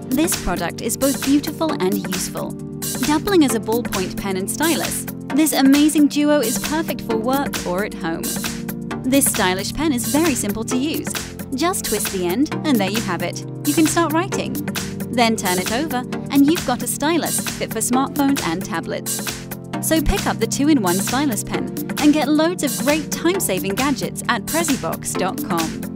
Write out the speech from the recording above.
This product is both beautiful and useful. Doubling as a ballpoint pen and stylus, this amazing duo is perfect for work or at home. This stylish pen is very simple to use. Just twist the end and there you have it. You can start writing. Then turn it over and you've got a stylus fit for smartphones and tablets. So pick up the 2-in-1 stylus pen and get loads of great time-saving gadgets at Prezzybox.com.